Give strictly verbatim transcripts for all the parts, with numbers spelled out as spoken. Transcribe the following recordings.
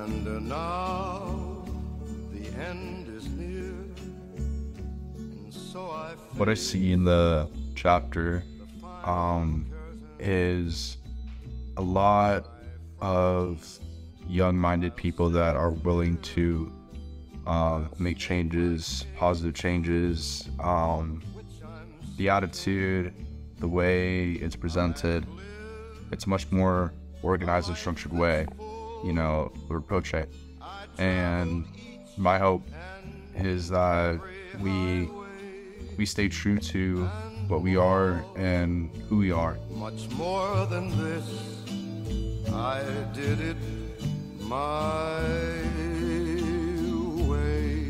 And now the end is near. And so I what I see in the chapter um, is a lot of young-minded people that are willing to uh, make changes, positive changes. Um, the attitude, the way it's presented, it's a much more organized and structured way, you know, we approach it. And my hope is that we we stay true to what we are and who we are. much more than this, I did it my way.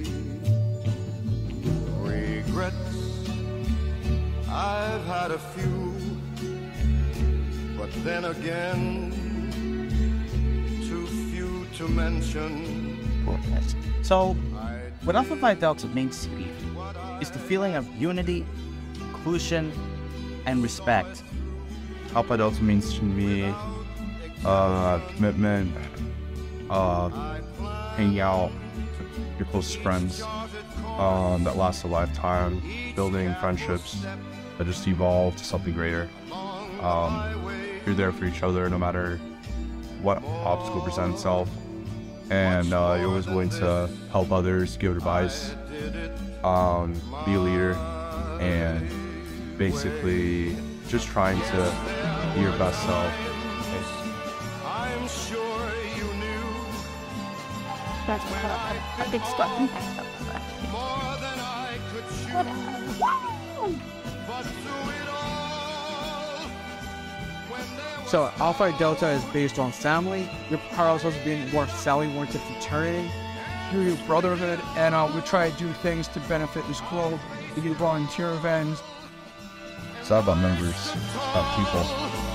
Regrets, I've had a few, but then again, too few to mention. So, what Alpha Phi Delta means to me is the feeling of unity, inclusion, and respect. Alpha Delta means to me uh, commitment, uh, hanging out with your closest friends um, that last a lifetime, building friendships that just evolve to something greater. Um, you're there for each other no matter what obstacle presents itself, and uh, you're always willing to help others, give advice, um, be a leader, and basically just trying to be your best self. I'm sure you knew That's a, a big squat. more than I could chew, but through it all, when there was So Alpha Delta is based on family. Your Carlos was being more family-oriented fraternity. Through brotherhood, and uh, we try to do things to benefit this globe. We do volunteer events. It's all about members, about people.